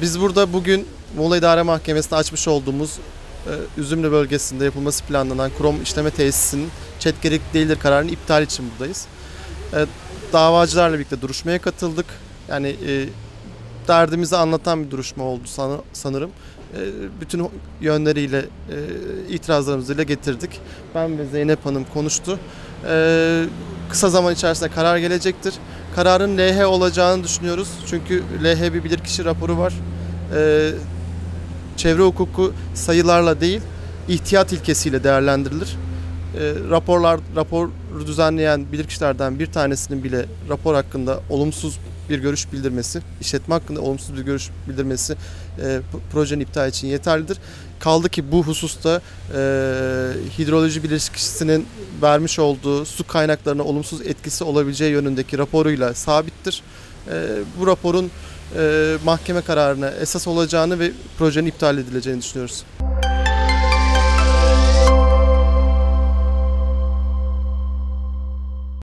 Biz burada bugün Muğla İdare Mahkemesi'nde açmış olduğumuz Üzümlü bölgesinde yapılması planlanan krom işleme tesisinin ÇED gerekli değildir kararının iptal için buradayız. Davacılarla birlikte duruşmaya katıldık. Yani derdimizi anlatan bir duruşma oldu sanırım. Bütün yönleriyle itirazlarımızı dile getirdik. Ben ve Zeynep Hanım konuştu. Kısa zaman içerisinde karar gelecektir. Kararın LH olacağını düşünüyoruz. Çünkü LH bir bilirkişi raporu var. Çevre hukuku sayılarla değil, ihtiyat ilkesiyle değerlendirilir. Rapor düzenleyen bilirkişilerden bir tanesinin bile rapor hakkında olumsuz bir görüş bildirmesi, işletme hakkında olumsuz bir görüş bildirmesi projenin iptal için yeterlidir. Kaldı ki bu hususta hidroloji bilirkişisinin vermiş olduğu su kaynaklarına olumsuz etkisi olabileceği yönündeki raporuyla sabittir. Bu raporun mahkeme kararına esas olacağını ve projenin iptal edileceğini düşünüyoruz.